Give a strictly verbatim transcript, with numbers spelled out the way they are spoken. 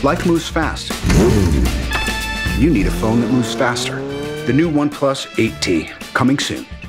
Life moves fast. You need a phone that moves faster. The new OnePlus eight T, coming soon.